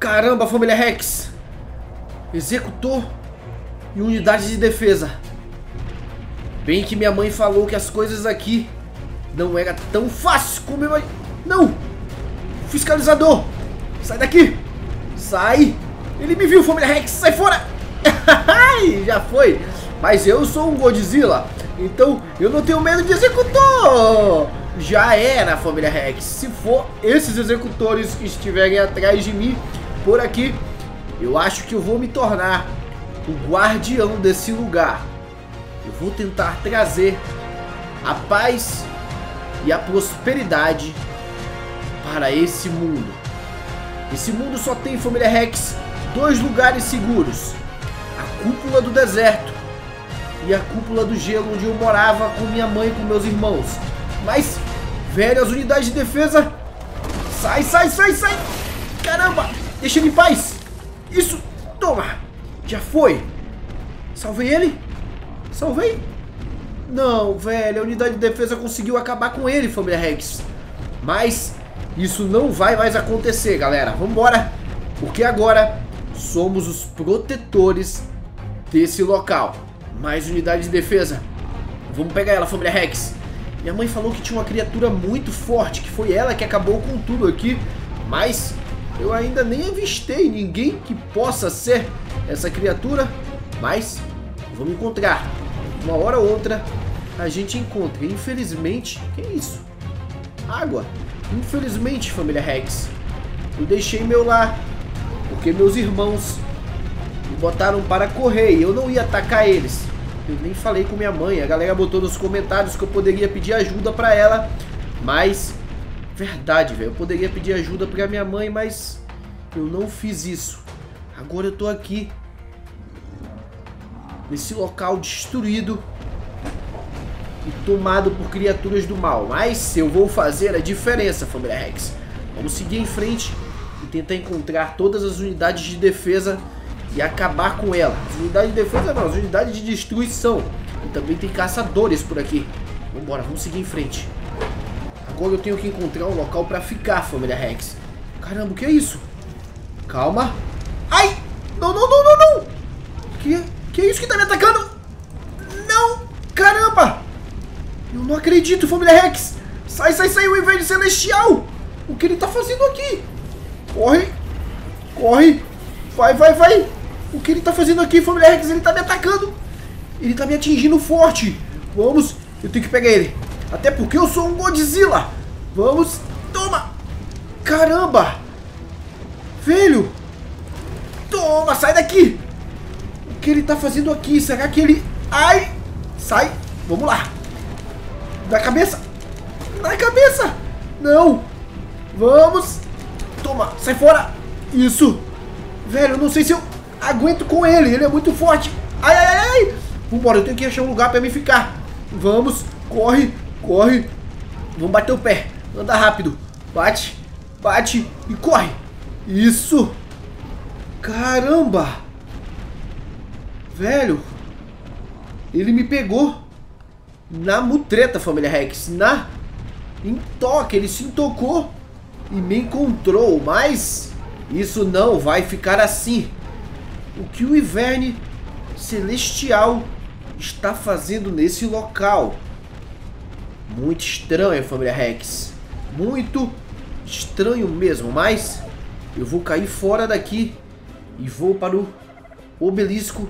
Caramba, família Rex. Executor e unidade de defesa. Bem que minha mãe falou que as coisas aqui não era tão fácil como minha mãe... Não! Fiscalizador! Sai daqui! Sai! Ele me viu, família Rex! Sai fora! Já foi! Mas eu sou um Godzilla, então eu não tenho medo de executor! Já era, família Rex. Se for esses executores que estiverem atrás de mim por aqui, eu acho que eu vou me tornar o guardião desse lugar. Eu vou tentar trazer a paz e a prosperidade para esse mundo. Esse mundo só tem, família Rex, dois lugares seguros: a cúpula do deserto e a cúpula do gelo, onde eu morava com minha mãe e com meus irmãos. Mas, velho, as unidades de defesa... Sai, sai, sai, sai! Caramba! Deixa ele em paz! Isso! Toma! Já foi! Salvei ele? Salvei? Não, velho, a unidade de defesa conseguiu acabar com ele, família Rex. Mas isso não vai mais acontecer, galera. Vambora! Porque agora somos os protetores desse local. Mais unidade de defesa. Vamos pegar ela, família Rex. Minha mãe falou que tinha uma criatura muito forte, que foi ela que acabou com tudo aqui. Mas eu ainda nem avistei ninguém que possa ser essa criatura. Mas vamos encontrar. Uma hora ou outra a gente encontra. Infelizmente, que é isso? Água. Infelizmente, família Rex, eu deixei meu lar porque meus irmãos me botaram para correr e eu não ia atacar eles. Eu nem falei com minha mãe. A galera botou nos comentários que eu poderia pedir ajuda para ela, mas verdade, velho, eu poderia pedir ajuda para minha mãe, mas eu não fiz isso. Agora eu tô aqui nesse local destruído e tomado por criaturas do mal. Mas eu vou fazer a diferença, família Rex. Vamos seguir em frente e tentar encontrar todas as unidades de defesa e acabar com ela. As unidades de defesa não, as unidades de destruição. E também tem caçadores por aqui. Vambora, vamos seguir em frente. Agora eu tenho que encontrar um local pra ficar, família Rex. Caramba, o que é isso? Calma. Ai! Não, não, não, não, não! Que é isso que tá me atacando? Não! Caramba! Eu não acredito, família Rex! Sai, sai, sai, o Inverno Celestial! O que ele tá fazendo aqui? Corre! Corre! Vai, vai, vai! O que ele tá fazendo aqui, família Rex? Ele tá me atacando! Ele tá me atingindo forte! Vamos! Eu tenho que pegar ele! Até porque eu sou um Godzilla! Vamos! Toma! Caramba! Velho! Toma! Sai daqui! O que ele tá fazendo aqui? Será que ele... Ai! Sai! Vamos lá! Na cabeça! Na cabeça! Não! Vamos! Toma! Sai fora! Isso! Velho, eu não sei se eu aguento com ele. Ele é muito forte. Ai, ai, ai, ai! Vambora, eu tenho que achar um lugar pra mim ficar. Vamos! Corre! Corre! Vamos bater o pé. Anda rápido. Bate! Bate e corre! Isso! Caramba! Velho! Ele me pegou na mutreta, família Rex. Em toque. Ele se intocou e me encontrou. Mas isso não vai ficar assim. O que o Inverno Celestial está fazendo nesse local? Muito estranho, família Rex. Muito estranho mesmo. Mas eu vou cair fora daqui e vou para o obelisco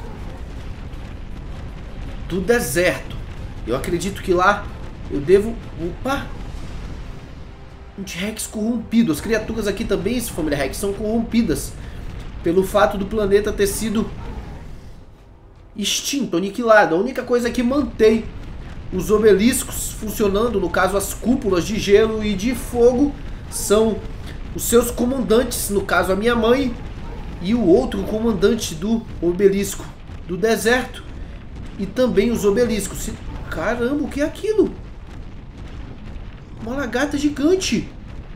do deserto. Eu acredito que lá eu devo... Opa! Um T-Rex corrompido. As criaturas aqui também, família Rex, são corrompidas pelo fato do planeta ter sido extinto, aniquilado. A única coisa que mantém os obeliscos funcionando, no caso as cúpulas de gelo e de fogo, são os seus comandantes, no caso a minha mãe e o outro comandante do obelisco do deserto, e também os obeliscos. Caramba, o que é aquilo? Uma lagarta gigante.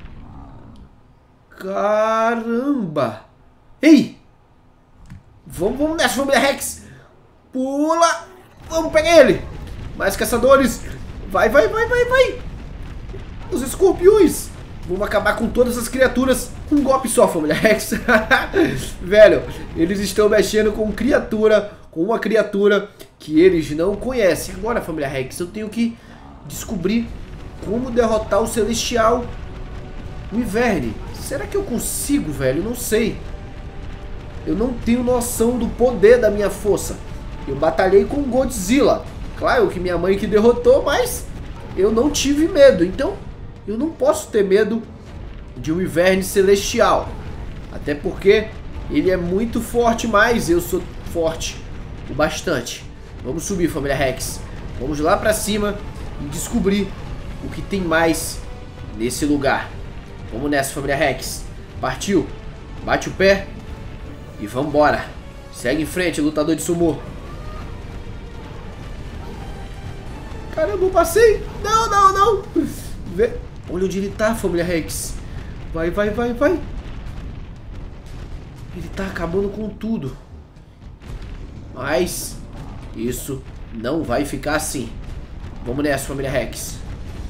Caramba. Ei! Vamos nessa, família Rex. Pula. Vamos pegar ele. Mais caçadores. Vai, vai, vai, vai, vai. Os escorpiões. Vamos acabar com todas as criaturas Um golpe só, família Rex. Velho, eles estão mexendo com uma criatura que eles não conhecem. Agora, família Rex, eu tenho que descobrir como derrotar o Celestial Wyvern. Será que eu consigo, velho? Não sei. Eu não tenho noção do poder da minha força. Eu batalhei com Godzilla. Claro que minha mãe que derrotou, mas eu não tive medo. Então, eu não posso ter medo de um Wyvern Celestial. Até porque ele é muito forte, mas eu sou forte o bastante. Vamos subir, família Rex. Vamos lá pra cima e descobrir o que tem mais nesse lugar. Vamos nessa, família Rex. Partiu. Bate o pé e vambora. Segue em frente, lutador de sumô. Caramba, eu passei. Não, não, não. Olha onde ele tá, família Rex. Vai, vai, vai, vai. Ele tá acabando com tudo. Mas isso não vai ficar assim. Vamos nessa, família Rex.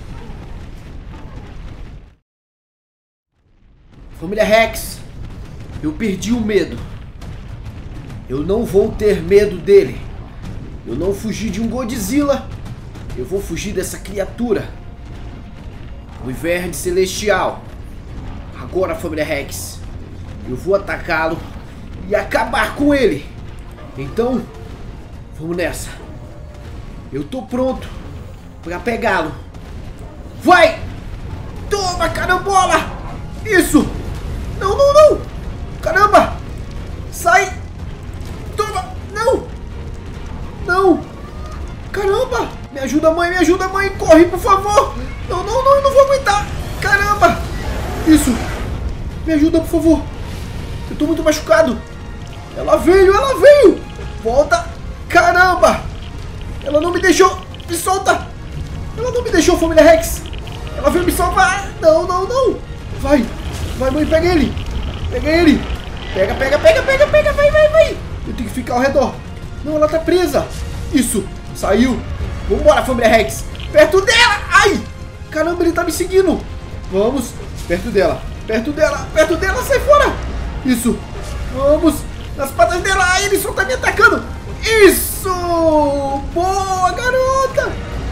Família Rex, eu perdi o medo. Eu não vou ter medo dele. Eu não fugi de um Godzilla. Eu vou fugir dessa criatura. O Wyvern Celestial. Agora, família Rex, eu vou atacá-lo e acabar com ele. Então, vamos nessa. Eu tô pronto pra pegá-lo. Vai! Toma, carambola! Isso! Não, não, não! Caramba! Sai! Toma! Não! Não! Caramba! Me ajuda, mãe! Corre, por favor! Não, não, não, eu não vou aguentar! Caramba! Isso! Me ajuda, por favor! Eu tô muito machucado! Ela veio! Volta! Caramba! Ela não me deixou! Me solta! Ela não me deixou, família Rex! Ela veio me salvar! Não, não, não! Vai! Vai, mãe, pega ele! Pega ele! Pega, vai! Eu tenho que ficar ao redor! Não, ela tá presa! Isso! Saiu! Vambora, família Rex! Perto dela! Ai! Caramba, ele tá me seguindo! Vamos! Perto dela! Sai fora! Isso! Vamos! Nas patas dela! Ai, ele só tá me atacando! Isso! Boa, garota!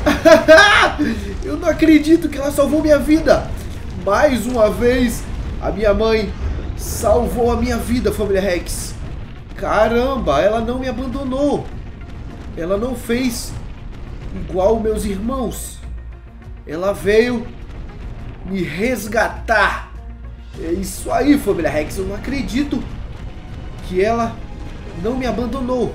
Eu não acredito que ela salvou minha vida! Mais uma vez, a minha mãe salvou a minha vida, família Rex! Caramba, ela não me abandonou! Ela não fez igual meus irmãos! Ela veio me resgatar! É isso aí, família Rex! Eu não acredito que ela não me abandonou!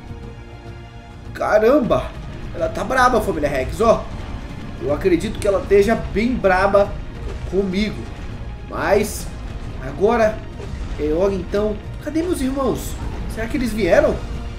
Caramba! Ela tá braba, família Rex, ó! Eu acredito que ela esteja bem braba comigo. Mas agora é hora então. Cadê meus irmãos? Será que eles vieram?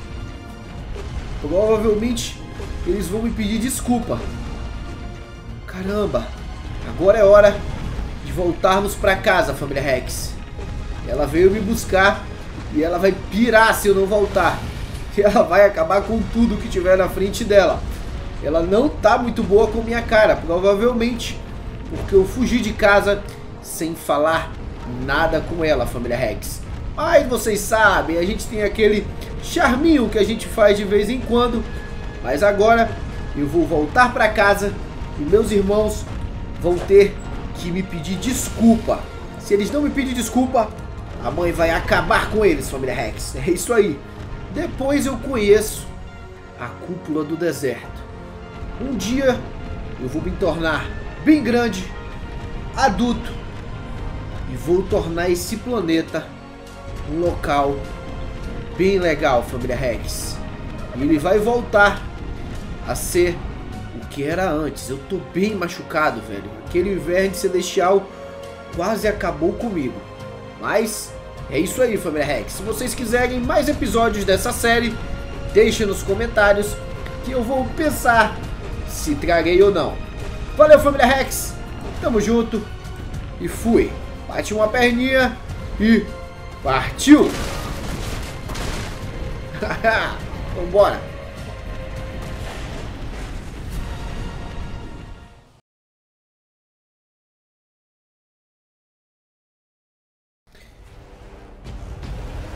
Provavelmente eles vão me pedir desculpa. Caramba! Agora é hora de voltarmos pra casa, família Rex. Ela veio me buscar e ela vai pirar se eu não voltar. E ela vai acabar com tudo que tiver na frente dela. Ela não tá muito boa com minha cara, provavelmente porque eu fugi de casa sem falar nada com ela, família Rex. Mas vocês sabem, a gente tem aquele charminho que a gente faz de vez em quando. Mas agora eu vou voltar pra casa e meus irmãos vão ter que me pedir desculpa. Se eles não me pedirem desculpa, a mãe vai acabar com eles, família Rex. É isso aí. Depois eu conheço a cúpula do deserto. Um dia eu vou me tornar bem grande, adulto, e vou tornar esse planeta um local bem legal, família Rex. E ele vai voltar a ser o que era antes. Eu tô bem machucado, velho. Aquele Wyvern Celestial quase acabou comigo. Mas é isso aí, família Rex. Se vocês quiserem mais episódios dessa série, deixem nos comentários que eu vou pensar se trarei ou não. Valeu, família Rex. Tamo junto e fui. Bate uma perninha e partiu. Vambora.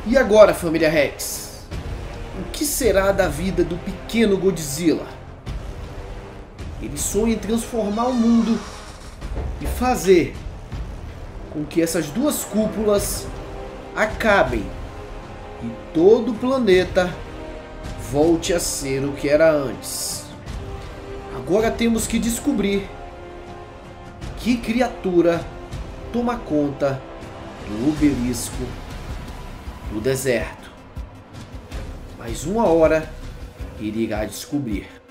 E agora, família Rex? O que será da vida do pequeno Godzilla? Ele sonha em transformar o mundo e fazer com que essas duas cúpulas acabem e todo o planeta volte a ser o que era antes. Agora temos que descobrir que criatura toma conta do obelisco do deserto. Mas uma hora ele irá descobrir.